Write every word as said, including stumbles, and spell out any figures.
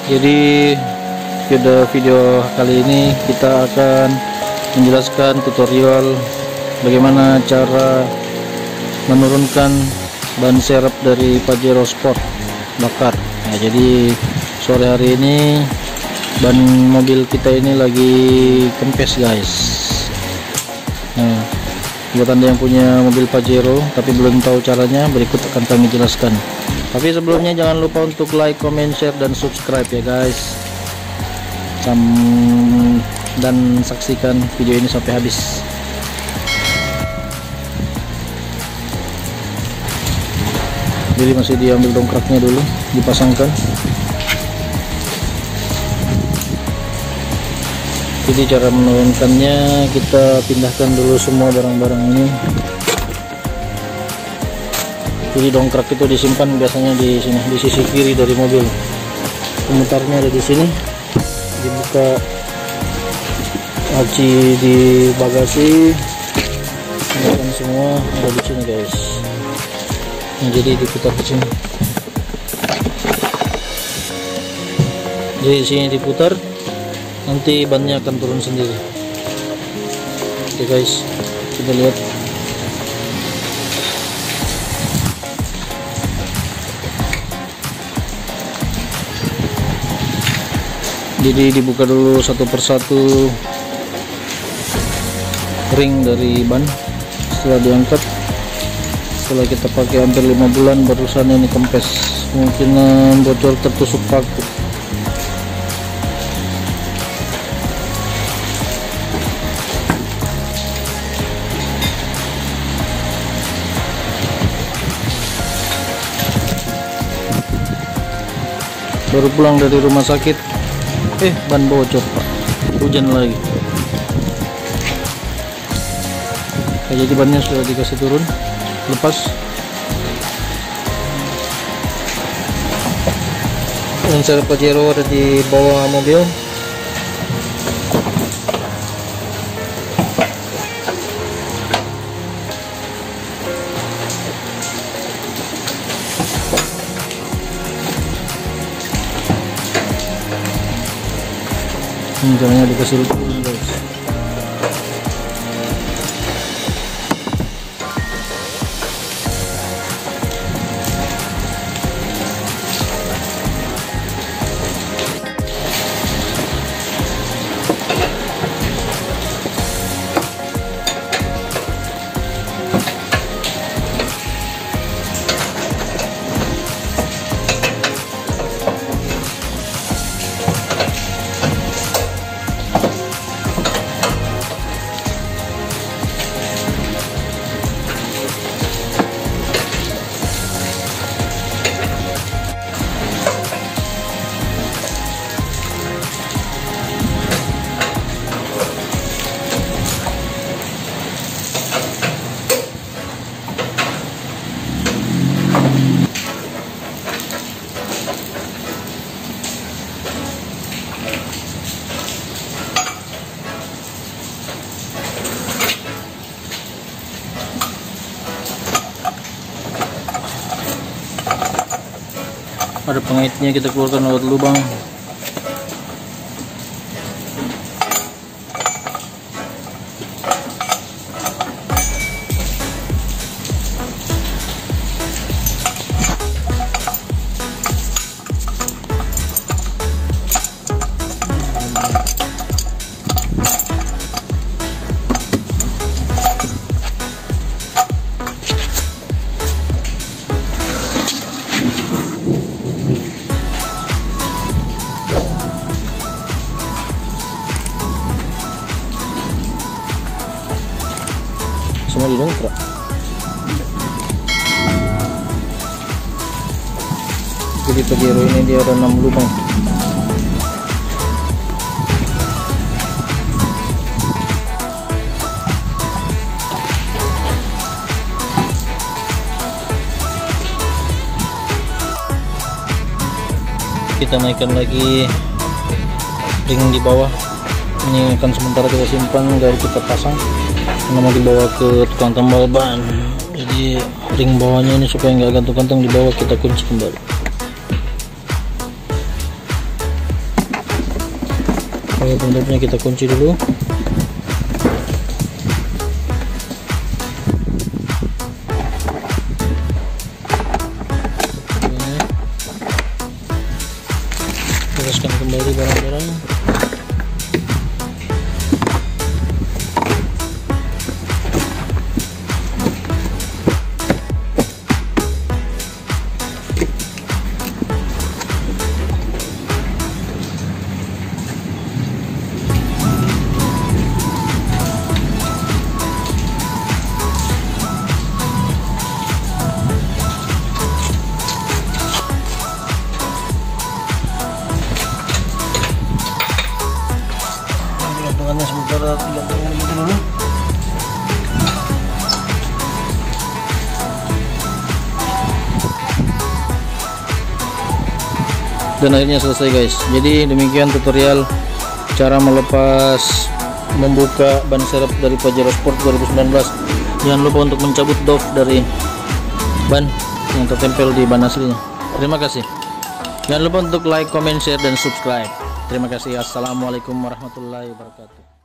Jadi pada video kali ini kita akan menjelaskan tutorial bagaimana cara menurunkan ban serep dari Pajero Sport bakar. Nah, jadi sore hari ini ban mobil kita ini lagi kempes guys. Nah, buat anda yang punya mobil Pajero tapi belum tahu caranya, berikut akan kami jelaskan. Tapi sebelumnya jangan lupa untuk like, comment, share, dan subscribe ya guys. Sam dan saksikan video ini sampai habis. Jadi masih diambil dongkraknya dulu, dipasangkan. Jadi cara menurunkannya, kita pindahkan dulu semua barang-barang ini. Jadi dongkrak itu disimpan biasanya di sini, di sisi kiri dari mobil. Pemutarnya ada di sini. Dibuka laci di bagasi, pindahkan semua ada di sini guys. Nah, jadi diputar ke sini. Jadi di sini diputar, nanti bannya akan turun sendiri. Oke guys, kita lihat. Jadi dibuka dulu satu persatu ring dari ban. Setelah diangkat, setelah kita pakai hampir lima bulan, barusan ini kempes, kemungkinan bocor tertusuk paku. Baru pulang dari rumah sakit, eh ban bocor pak, hujan lagi. Nah, jadi bannya sudah dikasih turun, lepas. Dan serep Pajero ada di bawah mobil. Ini caranya dikasih turun guys. Ada pengaitnya, kita keluarkan lewat lubang. Semua didongkrak. Jadi Pajero ini dia ada enam lubang. Kita naikkan lagi ring di bawah. Ini akan sementara kita simpan, dari kita pasang. Ini mau dibawa ke tukang tambal ban. Jadi ring bawahnya ini supaya nggak gantung-gantung, di bawah kita kunci kembali. Oke, penutupnya kita kunci dulu. Teruskan kembali barang-barang. Gantungannya sementara digantungkan begitu dulu. Dan akhirnya selesai guys. Jadi demikian tutorial cara melepas membuka ban serep dari Pajero Sport dua ribu sembilan belas. Jangan lupa untuk mencabut doff dari ban yang tertempel di ban aslinya. Terima kasih. Jangan lupa untuk like, comment, share, dan subscribe. Terima kasih. Assalamualaikum warahmatullahi wabarakatuh.